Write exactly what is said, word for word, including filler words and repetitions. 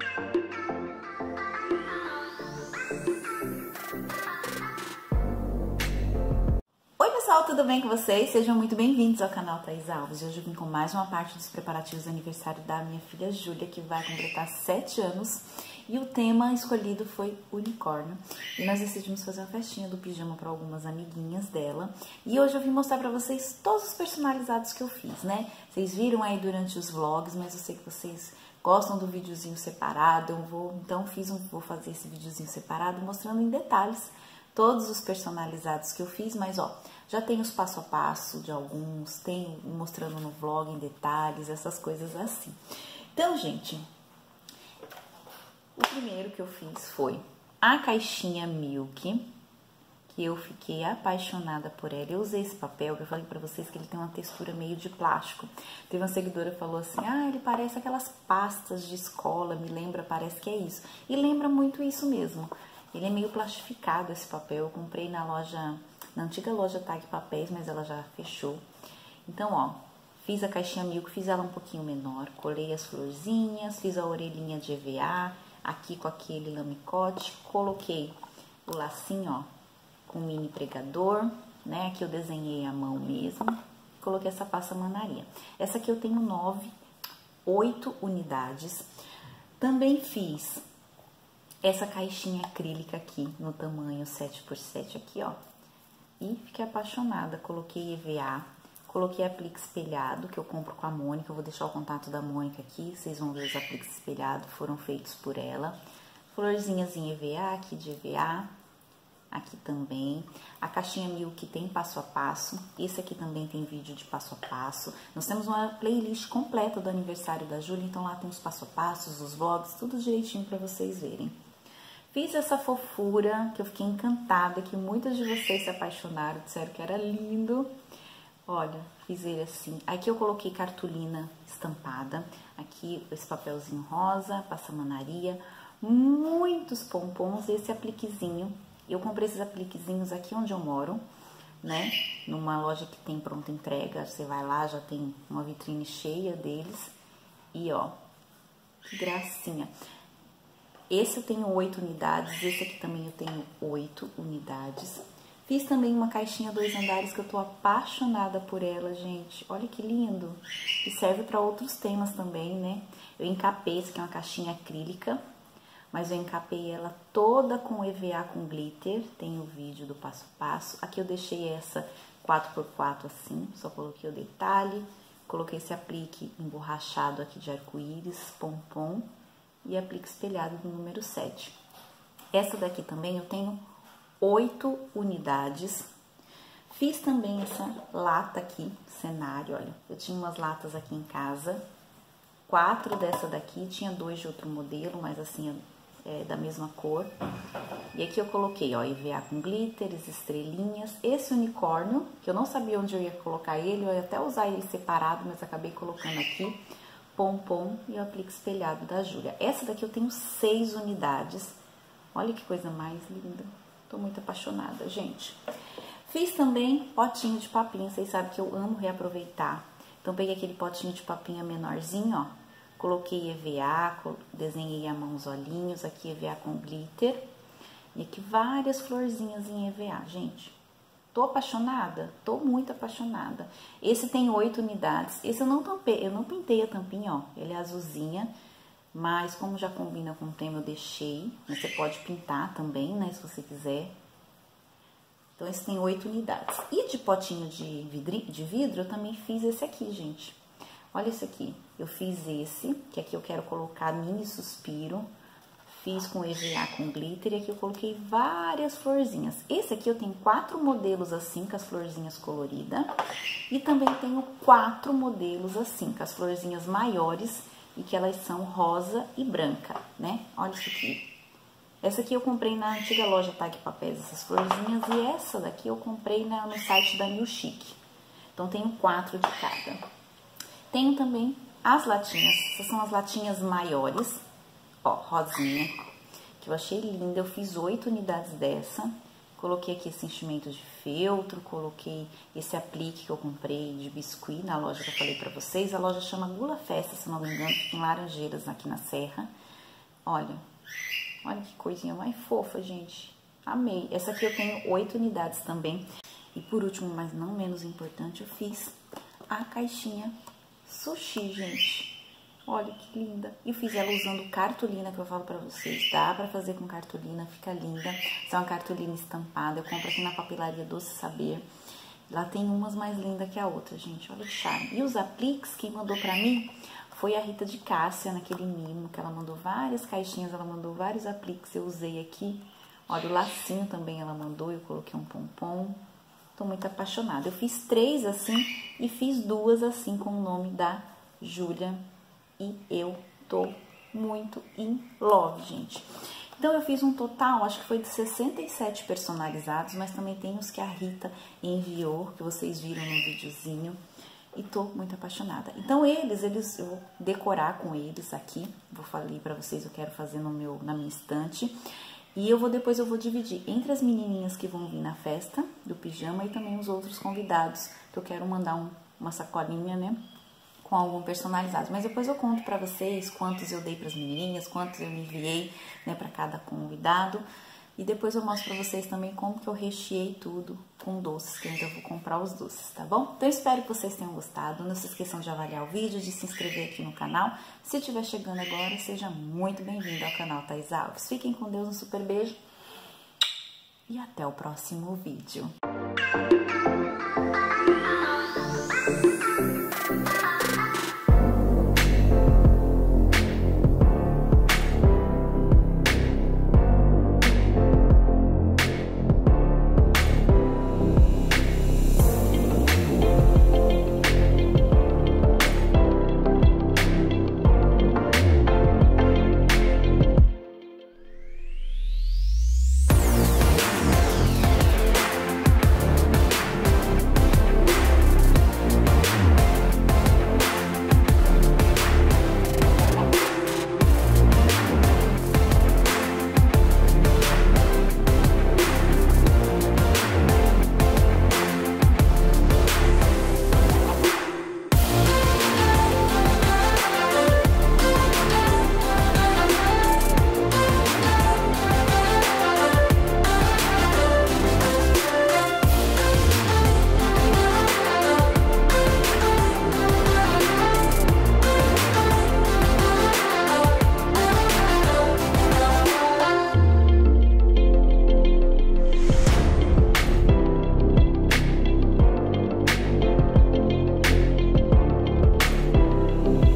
Oi pessoal, tudo bem com vocês? Sejam muito bem-vindos ao canal Thaís Alves. Hoje eu vim com mais uma parte dos preparativos do aniversário da minha filha Júlia, que vai completar sete anos. E o tema escolhido foi unicórnio. E nós decidimos fazer uma festinha do pijama para algumas amiguinhas dela. E hoje eu vim mostrar para vocês todos os personalizados que eu fiz, né? Vocês viram aí durante os vlogs, mas eu sei que vocês gostam do videozinho separado. Eu vou, então fiz um, vou fazer esse videozinho separado mostrando em detalhes todos os personalizados que eu fiz, mas ó, já tem os passo a passo de alguns, tem mostrando no vlog em detalhes, essas coisas assim. Então, gente, o primeiro que eu fiz foi a caixinha Milk, que eu fiquei apaixonada por ela. Eu usei esse papel, que eu falei pra vocês que ele tem uma textura meio de plástico. Teve uma seguidora que falou assim, ah, ele parece aquelas pastas de escola, me lembra, parece que é isso. E lembra muito isso mesmo. Ele é meio plastificado esse papel, eu comprei na loja, na antiga loja Tag Papéis, mas ela já fechou. Então, ó, fiz a caixinha Milk, fiz ela um pouquinho menor, colei as florzinhas, fiz a orelhinha de E V A, aqui com aquele lamicote, coloquei o lacinho, ó, com mini pregador, né, aqui eu desenhei a mão mesmo, coloquei essa passamanaria. Essa aqui eu tenho nove, oito unidades. Também fiz essa caixinha acrílica aqui, no tamanho sete por sete aqui, ó. E fiquei apaixonada, coloquei E V A, coloquei aplique espelhado, que eu compro com a Mônica, eu vou deixar o contato da Mônica aqui, vocês vão ver os apliques espelhados, foram feitos por ela. Florzinhas em E V A, aqui de E V A, aqui também. A caixinha Milk tem passo a passo, esse aqui também tem vídeo de passo a passo. Nós temos uma playlist completa do aniversário da Júlia, então lá tem os passo a passos, os vlogs, tudo direitinho pra vocês verem. Fiz essa fofura, que eu fiquei encantada, que muitas de vocês se apaixonaram, disseram que era lindo. Olha, fiz ele assim. Aqui eu coloquei cartolina estampada, aqui esse papelzinho rosa, passamanaria, muitos pompons, esse apliquezinho. Eu comprei esses apliquezinhos aqui onde eu moro, né? Numa loja que tem pronta entrega, você vai lá, já tem uma vitrine cheia deles. E ó, que gracinha. Esse eu tenho oito unidades, esse aqui também eu tenho oito unidades. Fiz também uma caixinha dois andares que eu tô apaixonada por ela, gente. Olha que lindo. E serve para outros temas também, né? Eu encapei, esse aqui é uma caixinha acrílica, mas eu encapei ela toda com E V A com glitter. Tem o vídeo do passo a passo. Aqui eu deixei essa quatro por quatro assim, só coloquei o detalhe. Coloquei esse aplique emborrachado aqui de arco-íris, pompom. E aplique espelhado do número sete. Essa daqui também eu tenho oito unidades. Fiz também essa lata aqui, cenário, olha. Eu tinha umas latas aqui em casa. Quatro dessa daqui, tinha dois de outro modelo, mas assim, é, da mesma cor. E aqui eu coloquei, ó, E V A com glitters, estrelinhas. Esse unicórnio, que eu não sabia onde eu ia colocar ele, eu ia até usar ele separado, mas acabei colocando aqui. Pompom e o aplique espelhado da Júlia. Essa daqui eu tenho seis unidades. Olha que coisa mais linda. Tô muito apaixonada, gente. Fiz também potinho de papinha. Vocês sabem que eu amo reaproveitar. Então, peguei aquele potinho de papinha menorzinho, ó. Coloquei E V A, desenhei a mão, os olhinhos. Aqui E V A com glitter. E aqui várias florzinhas em E V A, gente. Tô apaixonada? Tô muito apaixonada. Esse tem oito unidades. Esse eu não tampei, eu não pintei a tampinha, ó. Ele é azulzinha, mas como já combina com o tema, eu deixei. Mas você pode pintar também, né, se você quiser. Então, esse tem oito unidades. E de potinho de vidro, de vidro, eu também fiz esse aqui, gente. Olha esse aqui. Eu fiz esse, que aqui eu quero colocar mini suspiro. Fiz com E V A com glitter e aqui eu coloquei várias florzinhas. Esse aqui eu tenho quatro modelos assim, com as florzinhas coloridas. E também tenho quatro modelos assim, com as florzinhas maiores e que elas são rosa e branca, né? Olha isso aqui. Essa aqui eu comprei na antiga loja Tag Papéis, essas florzinhas. E essa daqui eu comprei na, no site da New Chic. Então, tenho quatro de cada. Tenho também as latinhas. Essas são as latinhas maiores. Ó, rosinha, que eu achei linda. Eu fiz oito unidades dessa. Coloquei aqui esse enchimento de feltro, coloquei esse aplique que eu comprei de biscuit na loja que eu falei pra vocês. A loja chama Gula Festa, se não me engano, tem Laranjeiras aqui na Serra. Olha, olha que coisinha mais fofa, gente. Amei. Essa aqui eu tenho oito unidades também. E por último, mas não menos importante, eu fiz a caixinha sushi, gente. Olha que linda. Eu fiz ela usando cartolina, que eu falo pra vocês. Dá pra fazer com cartolina, fica linda. Essa é uma cartolina estampada. Eu compro aqui na papelaria Doce Saber. Lá tem umas mais lindas que a outra, gente. Olha que charme. E os apliques, quem mandou pra mim foi a Rita de Cássia, naquele mimo, que ela mandou várias caixinhas, ela mandou vários apliques. Eu usei aqui. Olha, o lacinho também ela mandou, eu coloquei um pompom. Tô muito apaixonada. Eu fiz três assim e fiz duas assim com o nome da Júlia. E eu tô muito in love, gente. Então, eu fiz um total, acho que foi de sessenta e sete personalizados, mas também tem os que a Rita enviou, que vocês viram no videozinho. E tô muito apaixonada. Então, eles, eles eu vou decorar com eles aqui. Vou falar pra vocês, eu quero fazer no meu, na minha estante. E eu vou depois eu vou dividir entre as menininhas que vão vir na festa do pijama e também os outros convidados, que eu quero mandar um, uma sacolinha, né? Com algum personalizado, mas depois eu conto pra vocês quantos eu dei pras menininhas, quantos eu enviei, né, pra cada convidado. E depois eu mostro pra vocês também como que eu recheei tudo com doces, que eu ainda vou comprar os doces, tá bom? Então eu espero que vocês tenham gostado. Não se esqueçam de avaliar o vídeo, de se inscrever aqui no canal. Se estiver chegando agora, seja muito bem-vindo ao canal Thaís Alves. Fiquem com Deus, um super beijo e até o próximo vídeo.